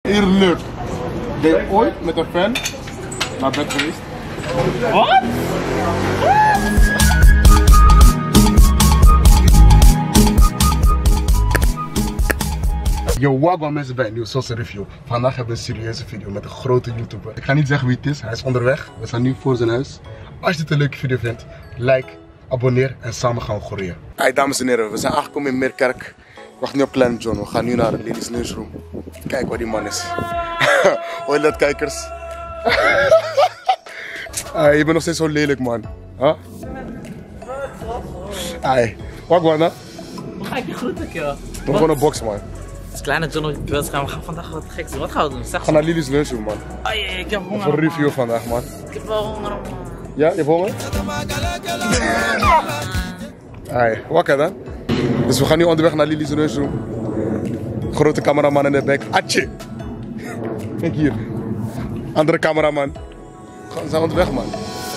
Eerlijk. Ben je ooit met een fan naar bed geweest? Wat? Yo, wagwan mensen bij een nieuwe Sauce Review. Vandaag hebben we een serieuze video met een grote YouTuber. Ik ga niet zeggen wie het is, hij is onderweg. We staan nu voor zijn huis. Als je dit een leuke video vindt, like, abonneer en samen gaan we gorilleren. Hey dames en heren, we zijn aangekomen in Meerkerk. Ik wacht nu op Klein John, we gaan nu naar Lily's lunchroom. Kijk waar die man is. Hoi net kijkers. Hey, je bent nog steeds zo lelijk man. Huh? Hey, wagwan hè? Hoe ga ik je groeten, joh? We gaan een boksen man. Het is kleine John, ik wil gaan. We gaan vandaag wat geks doen. Wat gaan we doen? Zeg We gaan naar Lily's lunchroom man. Oh jee, ik heb honger. Voor een review vandaag man. Ik heb wel honger, man. Ja, je hebt honger? Hey, wakker dan. Dus we gaan nu onderweg naar Lily's lunchroom. Grote cameraman in de bek. Atje! Kijk hier. Andere cameraman. We zijn onderweg man.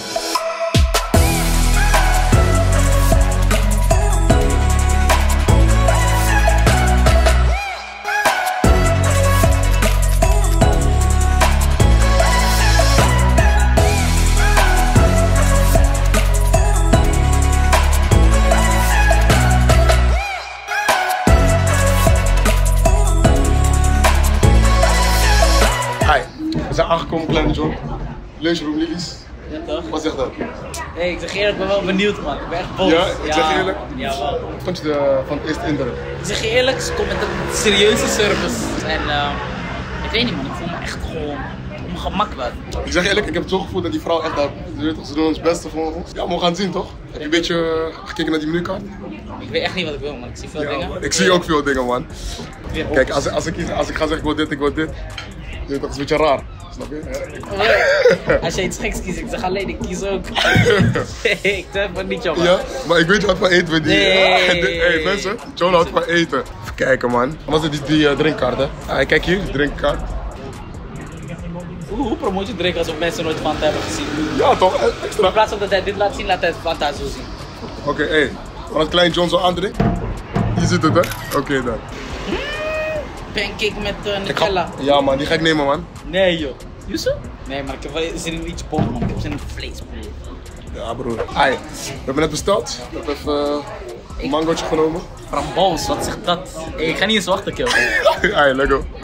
We zijn aangekomen, Kleine John. Lunchroom Lily's. Ja, toch? Wat zegt dat? Hey, ik zeg eerlijk, ik ben wel benieuwd, man. Ik ben echt boos. Ja, ik zeg eerlijk. Ja, wel. Wat vond je van het eerste indruk? Ik zeg je eerlijk, ze komt met een serieuze service. En ik weet niet, man. Ik voel me echt gewoon op mijn gemak wat. Ik zeg eerlijk, ik heb het zo gevoeld dat die vrouw echt, ze doen ons beste voor ons. Ja, maar we gaan het zien toch? Heb je een beetje gekeken naar die menukaart? Ik weet echt niet wat ik wil, man. Ik zie veel dingen. Man, ik zie ook veel dingen man. Weer Kijk, als ik ga zeggen ik wil dit, ik wil dit. Dat is een beetje raar. Snap je? Als je iets geks kiest, ik zeg alleen, ik kies ook. Ik twijfel niet, jongen. Ja, maar ik weet je wat voor eten we die. Nee. Hey mensen, John houdt van eten. Even kijken man. Wat is die drinkkaart hè? Ah, kijk hier, drinkkaart. Hoe promoot je drink alsof mensen nooit Fanta hebben gezien? Ja toch, extra. In plaats van dat hij dit laat zien, laat hij Fanta zo zien. Oké, hey. Van het Klein John zo aandrinkt. Hier zit het hè? Oké dan. Pancake met Nutella. Ja man, die ga ik nemen man. Nee joh. Yusuf? Nee, maar ik heb wel zin in iets boven, man. Ik heb zin in vlees, broer. Ja broer. Hey, we hebben net besteld. Ik heb even een mangootje genomen. Framboos, wat zegt dat? Hey, ik ga niet eens wachten, kill. Hey, let go.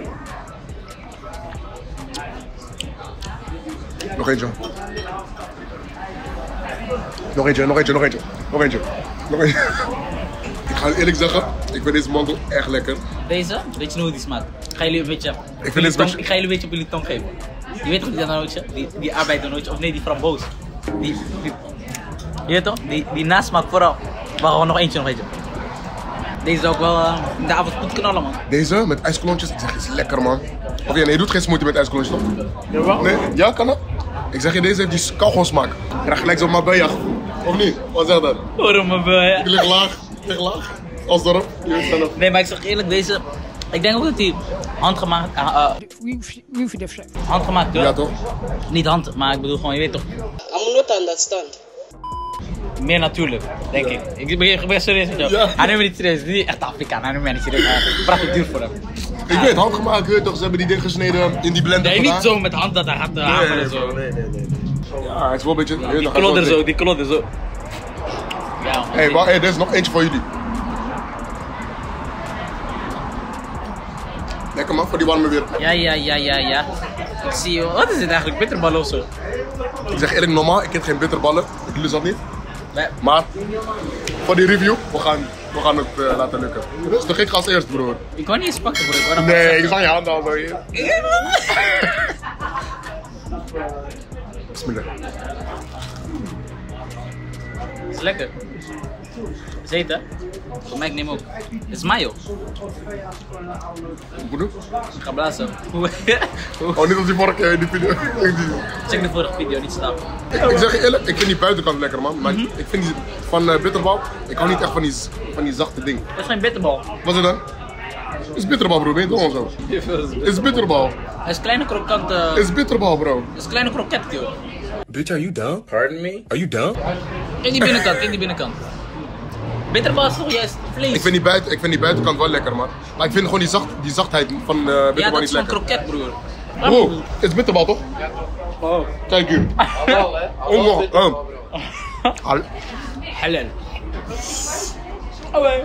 Nog eentje. Nog eentje. Ik ga eerlijk zeggen, ik vind deze mango echt lekker. Deze? Weet je hoe die smaakt? Ik ga jullie een beetje, Ik vind deze ik ga jullie een beetje op jullie tong geven. Je weet toch die nootje? Die arbeidernootje? Of nee, die framboos. Je weet toch? Die nasmaak vooral. Wacht, gewoon nog eentje. Deze zou ook wel in de avond goed knallen, man. Deze met ijsklontjes, ik zeg, is lekker man. Of ja, nee, je doet geen smoothie met ijsklontjes toch? Jawel. Nee? Ja, kan dat? Ik zeg je, deze heeft die kauwgom smaak. Je krijgt gelijk zo'n Marbella. Of niet? Wat zeg dat? Waarom me bij? Ik lig laag. Als erop, je weet zelf. Nee, maar ik zeg eerlijk, deze... Ik denk ook dat die handgemaakt... handgemaakt, Ja toch? Niet hand, maar ik bedoel gewoon, je weet toch... I'm not understand. Meer natuurlijk, denk ik. Ik ben serieus met jou. Ja. Hij neemt me niet serieus. Dit is echt Afrikaan, hij neemt me niet serieus. Ik praat ook duur voor hem. Ik weet, handgemaakt, weet toch? Ze hebben die ding gesneden in die blender Nee, gedaan. niet zo met de hand dat hij gaat haperen zo. Nee. Ja, het is wel een beetje... Die klodder zo. Ja. Hey, maar er is nog eentje voor jullie. Lekker man, voor die warme weer. Ja. Ik zie je. Wat is dit eigenlijk? Bitterballen of zo? Ik zeg eerlijk, normaal, ik heb geen bitterballen. Ik lust dat niet. Nee. Maar, voor die review, we gaan het laten lukken. Dus de gek als eerst, broer. Ik kan niet eens pakken, broer. Nee, ik zag je handen al zo hier. Bismillah. Het is lekker. Zeet hè? Voor mij, ik neem ook. Het is mayo. Hoe bedoel? Ik ga blazen. Oh, niet als die vorige keer in die video. Check de vorige video, niet slapen. Ik zeg je eerlijk, ik vind die buitenkant lekker man. Maar ik vind die van bitterbal, ik hou niet echt van die zachte ding. Dat is geen bitterbal. Wat is het dan? Het is bitterbal bro, ben je dom of zo? Het is bitterbal. Het is kleine krokante. Het is bitterbal bro. Het is kleine kroket, joh. Bitch, are you dumb? Pardon me? Are you dumb? Kijk die binnenkant. Bitterbal is toch juist vlees? Ik vind die buitenkant wel lekker, man. Maar ik vind gewoon die zachtheid van bitterbal ja, dat niet is zo'n lekker. kroket, broer. Bro, het is bitterbal toch? Ja. Oh. Kijk hier. Halal, hè? Halal. Halal. Oh, hey.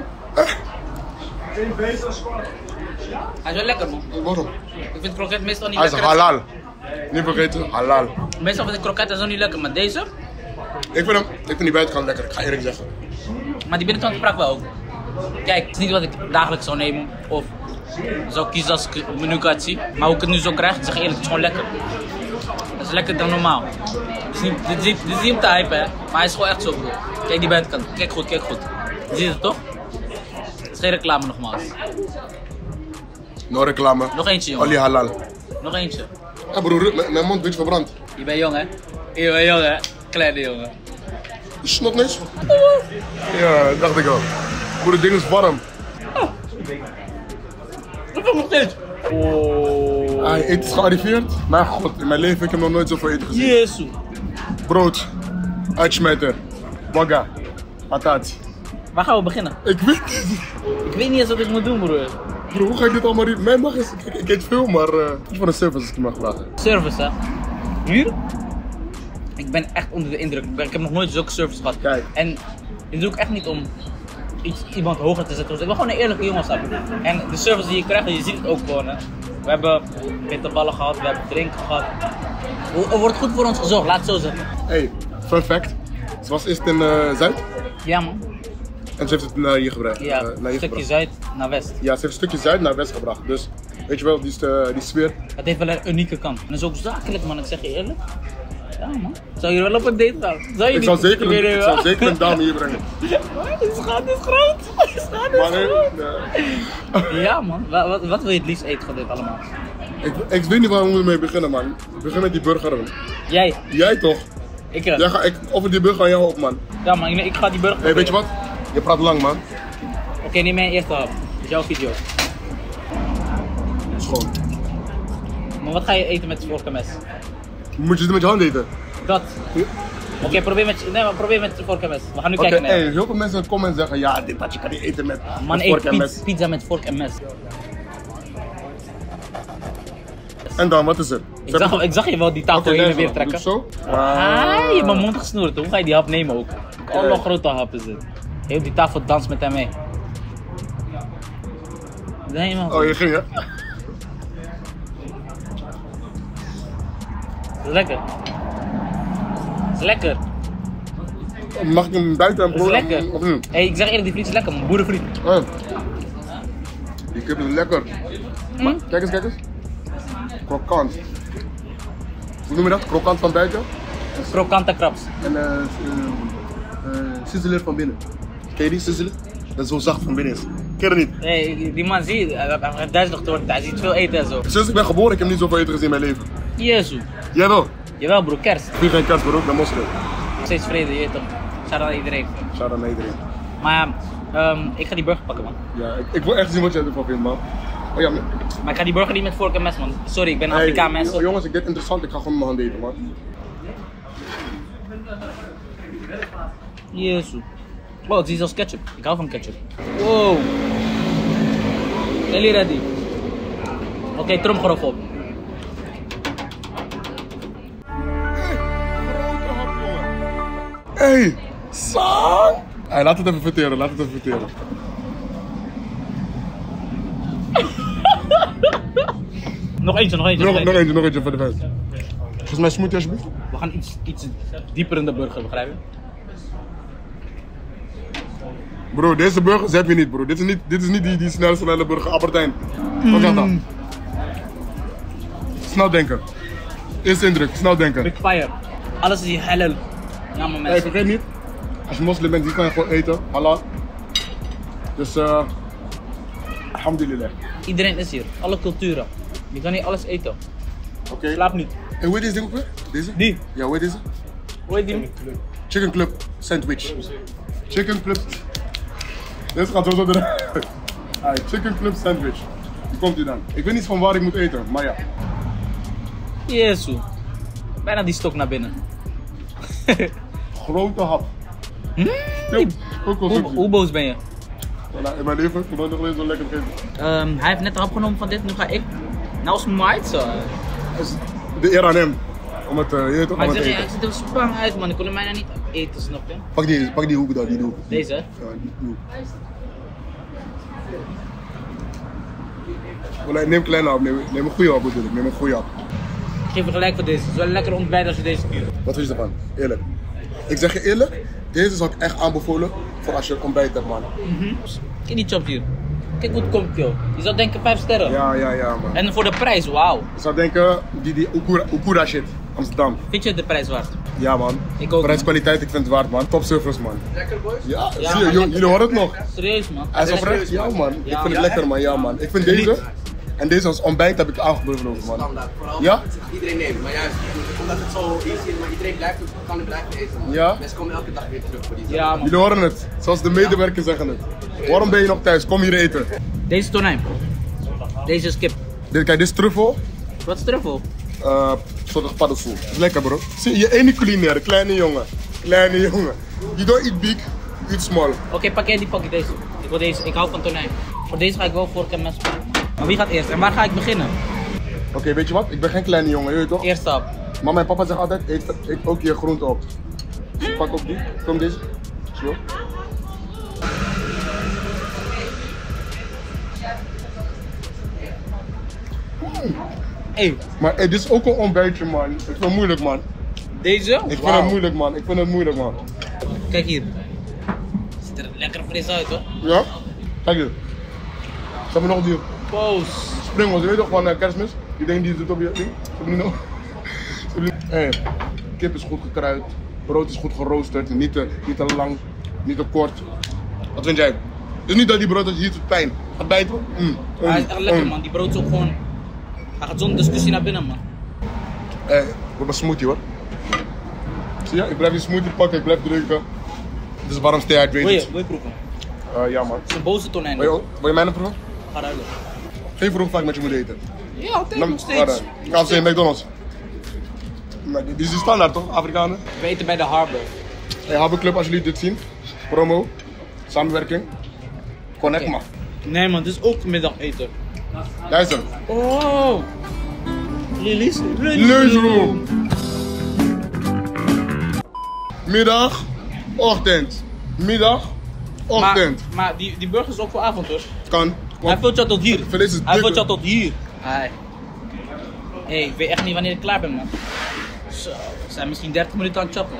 Hij is wel lekker, man. Waarom? Ik vind kroket meestal niet Hij is lekker. halal. Niet vergeten, halal. Meestal vind ik kroket zo niet lekker, maar deze... Ik vind die buitenkant lekker, ik ga eerlijk zeggen. Maar die binnenkant sprak wel ook. Kijk, het is niet wat ik dagelijks zou nemen of zou kiezen als ik een menukaart zie. Maar hoe ik het nu zo krijg, ik zeg eerlijk, het is gewoon lekker. Het is lekkerder dan normaal. Dit is niet om te hypen, hè. Maar hij is gewoon echt zo, bro. Kijk die buitenkant, kijk goed, kijk goed. Je ziet het toch? Het is geen reclame nogmaals. No reclame. Nog eentje, jongen. Ali halal. Nog eentje. Ja broer, mijn mond beetje verbrand. Je bent jong, hè? Je bent jong, hè? Kleine jongen. Is het nog niks? Ja, dat dacht ik al. Broer, het ding is warm. Dat is nog steeds. Oh. Ah, eten is gearriveerd. Mijn god, in mijn leven heb ik nog nooit zoveel eten gezien. Jezus. Brood, uitsmijter, wagga, patat. Waar gaan we beginnen? Ik weet niet. Ik weet niet eens wat ik moet doen, broer. Bro, hoe ga ik dit allemaal doen? Mijn mag is, ik eet veel, maar het is voor een service als ik je mag vragen. Service, hè? Hier? Ik ben echt onder de indruk. Ik heb nog nooit zulke service gehad. Kijk. En dit doe ik echt niet om iemand hoger te zetten. Ik ben gewoon een eerlijke jongen, snap je? En de service die je krijgt, je ziet het ook gewoon, hè? We hebben bitterballen gehad, we hebben drinken gehad. Er wordt goed voor ons gezorgd, laat het zo zeggen. Hey, fun fact. Ze was eerst in Zuid Ja, man. en ze heeft het naar hier gebracht. Ja, naar een hier stukje gebracht. zuid naar west. Ja, ze heeft een stukje Zuid naar West gebracht. Dus, weet je wel, die sfeer. Het heeft wel een unieke kant. En dat is ook zakelijk, man. Ik zeg je eerlijk. Ja, man. Zou je er wel op een date gaan? Zou je Ik zou zeker een dame hier brengen. Dit gaat niet groot. Dit gaat niet Maar nee, groot. Ja, man. Wat wil je het liefst eten van dit allemaal? ik weet niet waar we mee beginnen, man. Begin met die burger. Jij? Jij toch? Ik Ik offer die burger aan jou op, man. Ja, man. Ik ga die burger. Hey, weet je wat? Je praat lang, man. Oké, neem mijn eerste hap. Dat is jouw video. Schoon. Maar wat ga je eten met vork en mes? Moet je het met je hand eten? Dat. Oké, probeer met vork en mes. We gaan nu kijken naar Hey, jou. heel veel mensen in de comments zeggen, ja, dit had je kan niet eten met Man vork en eet mes. pizza met vork en mes. En dan, wat is er? Ik zag je wel die tafel heen en weer trekken. Zo? Ah, je hebt mijn mond gesnoerd. Hoe ga je die hap nemen ook? Oh, nog grote hap is dit. Heel die tafel danst met hem mee. Nee, man. Oh, je ging, hè? Het is lekker. Het is lekker. Mag ik hem buiten en Het is lekker. Of niet? Hey, ik zeg eerlijk, die friet is lekker, man. Boerenfriet. Oh. Die kip is lekker. Maar, kijk eens. Krokant. Hoe noem je dat? Krokant van buiten Krokante krabs. en sizzler van binnen. Ken je die sizzler? Dat is zo zacht van binnen is. Ken je dat niet? Hey, die man zie je, hij heeft duizelig te worden. Hij ziet veel eten en zo. Sinds ik ben geboren, ik heb niet zoveel eten gezien in mijn leven. Jezus. Jij wel? Jawel, bro, kerst. Ik vind geen kerst, bro. Ik ben moslim. Steeds vrede, je weet toch. Shout out aan iedereen. Shout-out naar iedereen. Maar ja, ik ga die burger pakken, man. Ja, ik wil echt zien wat jij ervan vindt, man. Oh ja, Maar ik ga die burger niet met vork en mes, man. Sorry, ik ben een Afrikaan mens. jongens, ik dit interessant. Ik ga gewoon met mijn handen eten, man. Jezus. Oh, het is zelfs ketchup. Ik hou van ketchup. Wow. Jullie ready? Oké, tromgeroffel op. Hey, Sang! Hey, laat het even verteren, Nog eentje. Nog eentje voor de vijf. Volgens mij smoothie alsjeblieft. We gaan iets dieper in de burger, begrijp je? Bro, deze burgers heb je niet, bro. Dit is niet die snelle burger, Albertijn. Wat zeg dat? Snel denken. Eerste indruk, snel denken. Big fire. Alles is hier halal. Ja, maar Hey, mensen. vergeet niet, als je moslim bent, die kan je gewoon eten. Halal. Dus, alhamdulillah. Iedereen is hier. Alle culturen. Je kan niet alles eten. Oké. Slaap niet. En hoe heet deze ding ook weer? Deze? Die. Ja, hoe heet deze? Hoe heet die? Chicken Club Sandwich. Chicken Club. Deze gaat sowieso eruit. Alright, Chicken Club Sandwich. Die komt hier dan. Ik weet niet van waar ik moet eten, maar ja. Jezus. Bijna die stok naar binnen. Grote hap. Die Ook consumptie. Hoe boos ben je? In mijn leven, ik heb nog eens zo lekker gegeten. Hij heeft net een hap genomen van dit, nu ga ik. Nou is het maar uit zo. De eer aan hem. Om het je toch, Maar om ik het zeg je, eten. ik zit er spang uit man, ik kon hem bijna niet eten, snap je? Pak die hoek daar, die hoek. Deze? Ja, die hoek. Neem een kleine hap, neem een goede hap natuurlijk, neem een goede hap. Ik geef je gelijk voor deze, het is wel lekker ontbijt als je deze kiest. Wat vind je ervan? Eerlijk. Ik zeg je eerlijk, deze zou ik echt aanbevolen voor als je ontbijt hebt, man. Kijk die chop hier. Kijk hoe het komt joh. Je zou denken 5 sterren. Ja, man. En voor de prijs, wauw. Ik zou denken, die Ukura shit, Amsterdam. Vind je de prijs waard? Ja, man. Ik ook, Prijs-kwaliteit, ik vind het waard, man. Top service, man. Lekker boys? Ja, Ja, zie je, man, jullie horen het nog. Serieus man. Hij is oprecht? Ja, man. Ik vind het lekker, man. Ja, man. Ik vind deze, en deze als ontbijt heb ik aangeboden, man. Standaard. Vooral Ja? iedereen neemt, maar juist omdat het zo easy is, maar iedereen kan het blijven eten. Man. Ja? Mensen komen elke dag weer terug voor die. Ja man. Jullie horen het, zoals de medewerkers zeggen het. Waarom ben je nog thuis? Kom hier eten. Deze tonijn. Deze is kip. Kijk, dit is truffel. Wat is truffel? Soort paddenstoel. Is lekker, bro. Zie je, ene culinaire, kleine jongen. Kleine jongen. You don't eat big, you eat small. Oké, pak jij die, pak ik deze. Ik wil deze, ik hou van tonijn. Voor deze ga ik wel voor mes pakken. Maar wie gaat eerst en waar ga ik beginnen? Oké, weet je wat? Ik ben geen kleine jongen, je weet toch? Eerste hap. Mama en papa zeggen altijd, eet ook je groente op. Dus ik pak ook die. Kom deze. Zo. Hey, Maar dit is ook een ontbijtje, man. Ik vind het moeilijk, man. deze? Ik vind het moeilijk, man. Ik vind het moeilijk, man. Kijk hier. Ziet er lekker fris uit hoor. Ja? Kijk hier. Ze hebben nog die Poos. springmos, je weet toch van kerstmis? Die ding die je doet op je ding. Ze hebben nu nog. Hey, kip is goed gekruid. Brood is goed geroosterd. Niet te lang, niet te kort. Wat vind jij? Het is niet dat die brood hier doet pijn. Gaat bijten? Hij is echt lekker man, die brood is ook gewoon... Hij gaat zonder discussie naar binnen man. Hey, we hebben een smoothie hoor. Zie je? Ik blijf die smoothie pakken, ik blijf drinken. Dus waarom stay hydrated? Wil je proeven? Ja man. Het is een boze tonijn. Wil je mij nog proeven? Ga ruilen. Geen vroeg vaak met je moet eten. Ja, altijd nog steeds. Ja, ze in McDonald's. Maar die is die standaard toch, Afrikanen? We eten bij de Harbor. Hey, Harbor Club, als jullie dit zien. Promo, samenwerking. Connect Oké. maar. Nee man, dit is ook middageten. Luister. Oh! Lily's Lunchroom. Middag, ochtend. Middag, ochtend. Maar die burger is ook voor avond hoor. Kan. Hij vult jou tot hier. Vlees is Hij vult dikker. jou tot hier. Hey, ik weet echt niet wanneer ik klaar ben man. Zo, we zijn misschien 30 minuten aan het chappen.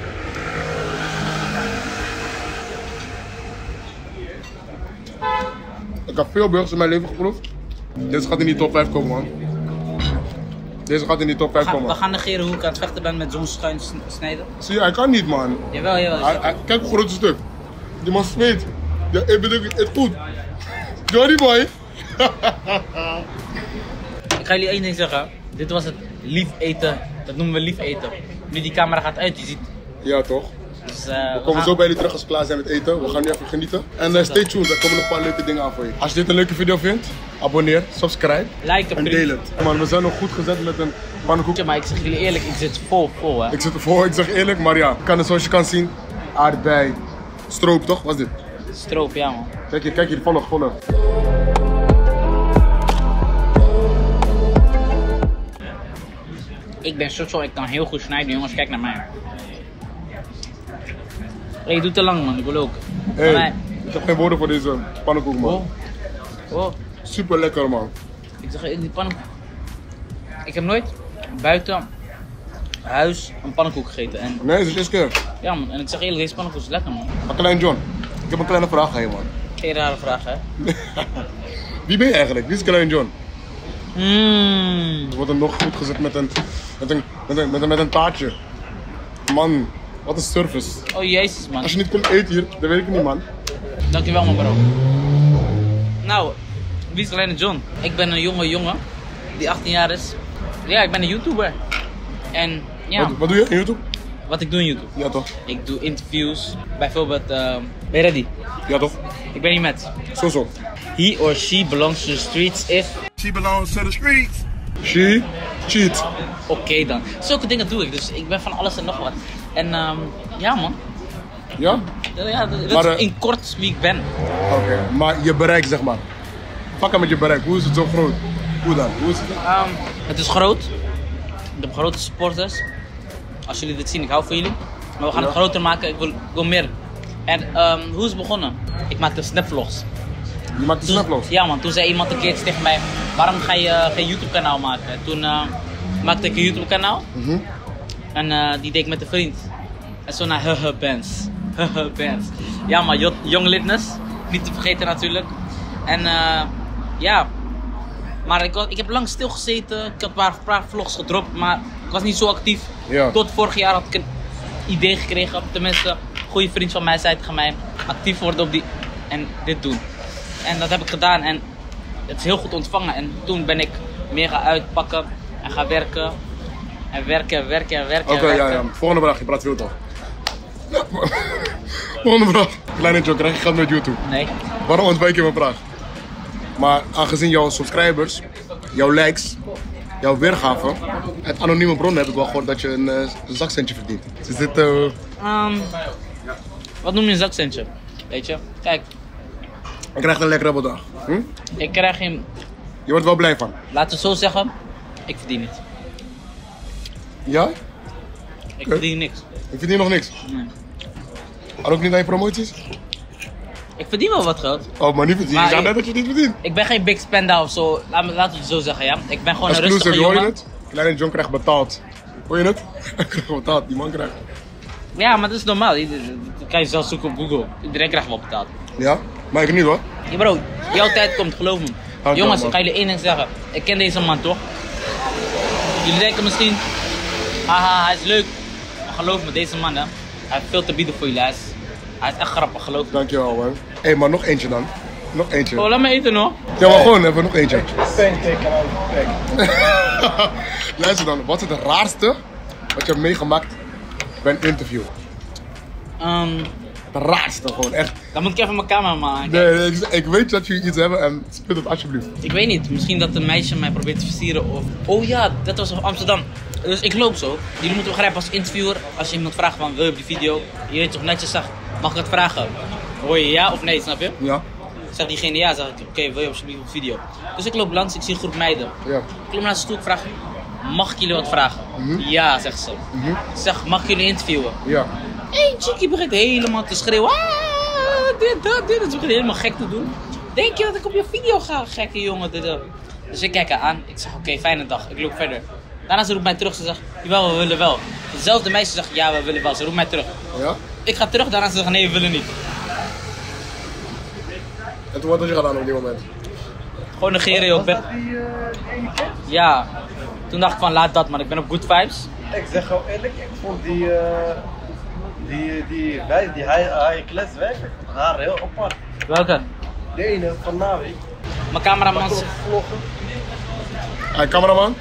Ik heb veel burgers in mijn leven geproefd. Deze gaat in die top 5 komen, man. Deze gaat in die top 5 We komen. gaan negeren hoe ik aan het vechten ben met zo'n schuin snijden. Zie je, hij kan niet, man. Jawel. Kijk hoe groot het stuk. Die man zweet. Ja, ik bedoel, het goed. Johnny boy. Ik ga jullie één ding zeggen. Dit was het lief eten. Dat noemen we lief eten. Nu die camera gaat uit, je ziet. Ja, toch? Dus, We komen zo bij jullie terug als we klaar zijn met eten. We gaan nu even genieten. En stay tuned, er komen nog een paar leuke dingen aan voor je. Als je dit een leuke video vindt, abonneer, subscribe Like en deel het. Man, we zijn nog goed gezet met een pannenkoek. Maar ik zeg jullie eerlijk, ik zit vol hè. Ik zit ervoor, ik zeg eerlijk, maar ja, kan het zoals je kan zien. Aardbei, stroop toch? Wat is dit? Stroop, ja man. Kijk hier, volg. Ik ben Socho, ik kan heel goed snijden jongens, kijk naar mij. Hey, je doet te lang man, ik wil ook. Hey, Maar- ik heb geen woorden voor deze pannenkoek, man. Oh, Super lekker, man. ik zeg die pannenkoek. Ik heb nooit buiten huis een pannenkoek gegeten. En Nee, het is de eerste keer. ja man, en ik zeg eerlijk, deze pannenkoek is lekker man. Maar Klein John, ik heb een kleine vraag aan je, man. Geen rare vraag hè. Wie ben je eigenlijk? Wie is Klein John? Mmm. Er wordt hem nog goed gezet met een taartje. Man, wat een service. Oh jezus man. Als je niet komt eten hier, dan weet ik het niet, man. Dankjewel man bro. Nou, wie is Kleine John? Ik ben een jonge jongen die 18 jaar is. Ja, ik ben een YouTuber. En ja, Wat doe je in YouTube? wat ik doe in YouTube. Ja, toch? Ik doe interviews. Bijvoorbeeld, ben je ready? Ja, toch? Ik ben hier met. Zo. He or she belongs to the streets if... She belongs to the streets. She cheat. Oké dan. Zulke dingen doe ik, dus ik ben van alles en nog wat. En ja man, Ja? Ja, dat Maar, is in kort wie ik ben. Oké, maar je bereik zeg maar. Pakken met je bereik, hoe is het zo groot? Hoe dan? Hoe is het? Het is groot. Ik heb grote supporters. Als jullie dit zien, ik hou van jullie. Maar we gaan het groter maken, ik wil meer. En hoe is het begonnen? Ik maakte snapvlogs. Je maakt de snapvlogs? Ja man, toen zei iemand een keertje tegen mij, waarom ga je geen YouTube kanaal maken? En toen maakte ik een YouTube kanaal. En die deed ik met een vriend. En zo naar bands. Bands. Ja maar Young Litness, niet te vergeten natuurlijk. En ja, maar ik heb lang stilgezeten. Ik had een paar vlogs gedropt, maar ik was niet zo actief. Ja. Tot vorig jaar had ik een idee gekregen. Tenminste, een goede vriend van mij zei tegen mij, actief worden op die en dit doen. En dat heb ik gedaan en het is heel goed ontvangen. En toen ben ik meer gaan uitpakken en gaan werken. En werken. Oké, ja. Volgende vraag, je praat veel toch? Volgende vraag. Kleine joke, krijg je geld met YouTube? Nee. Waarom ontwijk je mijn vraag? Maar aangezien jouw subscribers, jouw likes, jouw weergave, uit anonieme bronnen heb ik wel gehoord dat je een zakcentje verdient. Is dit... Wat noem je een zakcentje? Weet je, kijk, Je krijgt een lekkere dag. ik krijg geen, Je wordt wel blij van. laten we het zo zeggen, ik verdien het. Ja? Ik verdien niks. Ik verdien nog niks. Nee. Maar ook niet aan je promoties? Ik verdien wel wat geld. Oh, maar niet verdienen. Maar Je zei ik- net dat je niet verdient. Ik ben geen big spender of zo, laten we het zo zeggen, ja. Ik ben gewoon een rustige Exclusive, hoor je jongen. het? Kleine John krijgt betaald. Hoor je het? Hij krijgt betaald, die man krijgt. Ja, maar dat is normaal. Dat kan je zelf zoeken op Google. Iedereen krijgt wel betaald. Ja? Maar ik niet hoor. Ja bro, jouw tijd komt, geloof me. Dank Jongens, wel, ik ga jullie één ding zeggen. Ik ken deze man toch? Jullie denken misschien, haha, hij is leuk. Maar geloof me, deze man hè, hij heeft veel te bieden voor jullie. Hij is echt grappig, geloof me. Dankjewel man. Hé, maar nog eentje dan. Nog eentje. Oh, laat me eten hoor. Ja, maar gewoon even nog eentje. Pancake en Luister dan, wat is het raarste wat je hebt meegemaakt bij een interview? Het raarste gewoon, echt. Dan moet ik even mijn camera maken. Nee, ik weet dat jullie iets hebben en spit het alsjeblieft. Ik weet niet, misschien dat een meisje mij probeert te versieren of... Oh ja, dat was op Amsterdam. Dus ik loop zo. Jullie moeten begrijpen als interviewer, als je iemand vraagt van wil je op die video, je weet toch netjes zegt, mag ik het vragen? Hoor je ja of nee, snap je? Ja? Zegt diegene ja, zeg ik oké, wil je alsjeblieft op video? Dus ik loop langs, ik zie een groep meiden. Ja. Ik loop naar ze toe, ik vraag, mag ik jullie wat vragen? Ja, zegt ze. Ik zeg, mag ik jullie interviewen? Ja. Hey, chickie begint helemaal te schreeuwen. Ah, dit. Ze begint helemaal gek te doen. Denk je dat ik op je video ga, gekke jongen? Dit. Dus ik kijk haar aan. Ik zeg, oké, fijne dag. Ik loop verder. Daarna ze roept mij terug. Ze zegt, jawel, we willen wel. Hetzelfde meisje zegt, ja, we willen wel. Ze roept mij terug. Ja? Ik ga terug. Daarna ze zeggen, nee, we willen niet. En toen wat had je gedaan op die moment? Gewoon negeren, joh. Ja. Toen dacht ik van, laat dat, man. Ik ben op good vibes. Ik zeg gewoon eerlijk, ik vond die high class werken haar heel apart. Welke? De ene van Navi. Mijn cameraman. Vloggen. Hey, cameraman?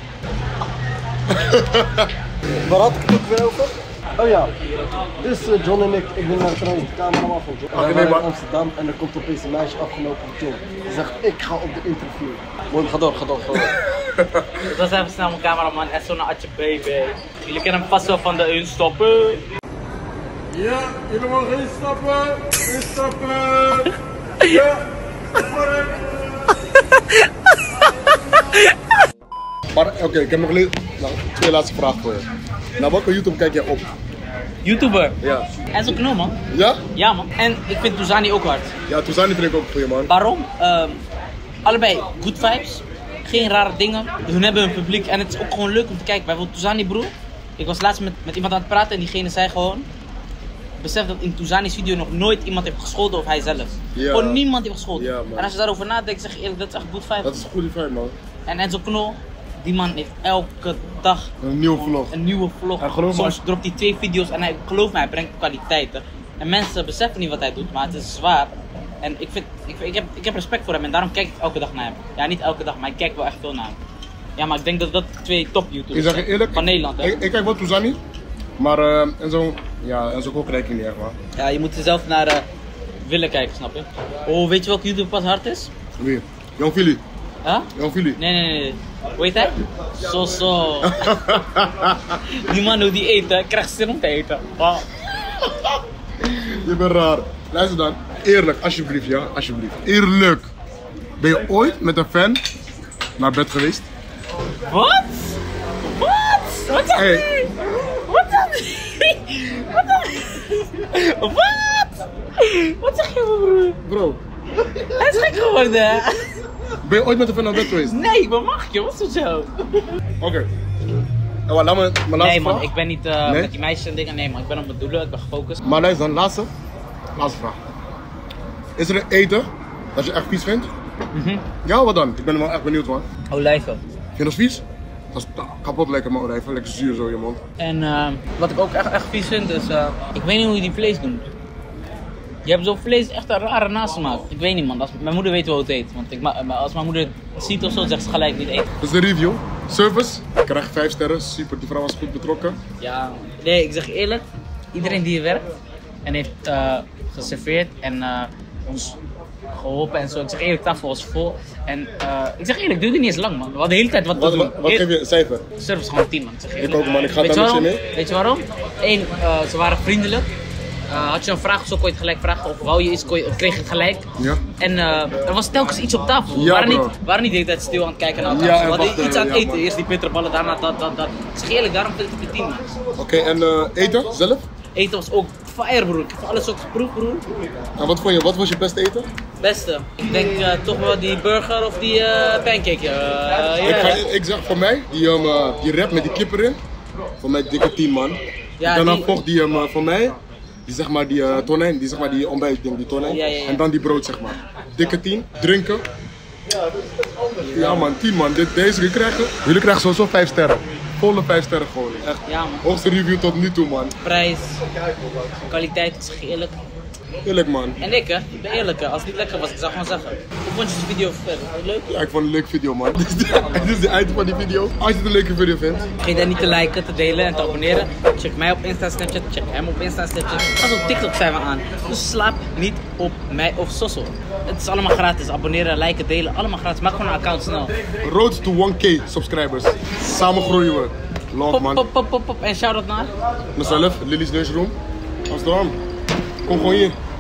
Waar had ik het ook weer over? Oh ja, dus John en ik ben naar trouwens de cameraman van John. Oké, We nee, waren maar- in Amsterdam en er komt opeens een meisje afgelopen op John. Die zegt, ik ga op de interview. Mooi, ga door. Het was even snel mijn cameraman. En zo naar Atje Baby. Jullie kennen hem vast wel van de instappen. Ja, jullie mogen instappen. Instappen. Ja. Maar oké, ik heb nog twee laatste vragen voor je. Naar welke YouTube kijk jij op? YouTuber. Ja. En zo knul, man. Ja? Ja, man. En ik vind Touzani ook hard. Ja, Touzani vind ik ook goeie man. Waarom? Allebei good vibes. Geen rare dingen. Hun hebben hun publiek. En het is ook gewoon leuk om te kijken. Bijvoorbeeld Touzani, broer. Ik was laatst met iemand aan het praten en diegene zei gewoon... Besef dat in Touzani's video nog nooit iemand heeft gescholden of hij zelf. Ja. Gewoon niemand heeft gescholden. Ja, man. En als je daarover nadenkt, zeg je eerlijk, dat is echt good vibe. Dat is een goede vibe man. En Enzo Knol, die man heeft elke dag Een nieuwe vlog. een nieuwe vlog. En geloof me, Soms dropt hij 2 video's en hij, geloof mij, hij brengt kwaliteiten. En mensen beseffen niet wat hij doet, maar het is zwaar. En ik heb respect voor hem en daarom kijk ik elke dag naar hem. Ja, niet elke dag, maar ik kijk wel echt veel naar hem. Ja, maar ik denk dat dat 2 top Ik YouTubers zeg je zijn. eerlijk, Van Nederland, hè. ik kijk wel Touzani. Maar Enzo ook kijk ik niet echt man. Ja, je moet er zelf naar willen kijken, snap je? Oh, weet je welke YouTuber pas hard is? Wie? Jong Philly. Huh? Jong Philly. Nee. Hoe heet hij? Zo. Die man hoe die eet, hè, krijgt zin om te eten. Oh. Je bent raar. Luister dan. Eerlijk, alsjeblieft, ja. Alsjeblieft. Eerlijk. Ben je ooit met een fan naar bed geweest? Wat? Wat? Wat zeg Hey. je? Wat zeg je? Wat zeg je? Wat? Wat zeg je, broer? Bro, Hij is gek geworden. ben je ooit met een fan naar bed geweest? Nee, wat mag je? Wat is het zo? Oké. Maar laat me mijn laatste Nee man, vraag. ik ben niet Nee? met die meisjes en dingen. Nee man, ik ben op mijn doelen, ik ben gefocust. Maar luister dan, laatste vraag. Is er een eten dat je echt vies vindt? Ja, wat dan? Ik ben wel echt benieuwd, man. Olijven. Vind je dat vies? Dat is kapot lekker, man, olijven. Lekker zuur zo in je mond. En wat ik ook echt vies vind is, ik weet niet hoe je die vlees doet. Je hebt zo'n vlees echt een rare nasmaak. Ik weet niet man, mijn moeder weet wel hoe het heet. Want als mijn moeder het ziet of zo, zegt ze gelijk niet eten. Dat is de review. Service, ik krijg 5 sterren. Super, die vrouw was goed betrokken. Ja, nee, ik zeg je eerlijk, iedereen die hier werkt en heeft geserveerd en ons geholpen en zo. Ik zeg eerlijk, tafel was vol. En ik zeg eerlijk, duurde niet eens lang man. We hadden de hele tijd wat te doen. Wat geef je een cijfer? Service gewoon 10 man. Ik zeg je Ik eerlijk. ook, man. Ik ga Weet daar je met je waarom? mee. Weet je waarom? Eén, ze waren vriendelijk. Had je een vraag of zo, kon je het gelijk vragen. Of wou je iets, kreeg je het gelijk. Ja. En er was telkens iets op tafel. We Ja, waren, bro. niet, we waren niet de hele tijd stil aan het kijken naar elkaar. Ja, en we hadden wachten, iets aan het ja, eten. man. Eerst die bitterballen, daarna dat. Ik zeg je eerlijk, daarom vind ik het 10 man. Oké, en eten zelf? Eten was ook fire broer. Ik heb alles ook geproefd broer. En wat vond je? Wat was je beste eten? Beste. Ik denk toch wel die burger of die pancake. Ik zeg voor mij, die rap met die kip erin. Voor mij dikke 10 man. Ja, Daarna die- volgt die voor mij. Die zeg maar die tonijn, die zeg maar die ontbijtding, die tonijn. Ja, ja, ja. En dan die brood zeg maar. Dikke 10, drinken. Ja man, 10 man. Jullie krijgen sowieso 5 sterren. Volle 5 sterren gewoon. Echt. Ja man. Hoogste review tot nu toe man. Prijs, kwaliteit, ik zeg je eerlijk. Eerlijk man. En ik hè, ik ben eerlijk hè. Als het niet lekker was, ik zou gewoon zeggen. Hoe vond je de video leuk? Ja, ik vond het een leuke video man. Dit is de einde van die video. Als je het een leuke video vindt. Vergeet dan niet te liken, te delen en te abonneren. Check mij op Insta, Snapchat, check hem op Insta, Snapchat. Als op TikTok zijn we aan. Dus slaap niet op mij of Sosso. Het is allemaal gratis. Abonneren, liken, delen, allemaal gratis. Maak gewoon een account snel. Road to 1K subscribers. Samen groeien we. Love man. Pop. En shout-out naar? Mezelf, Lily's Lunchroom. Amsterdam. Kom gewoon hier.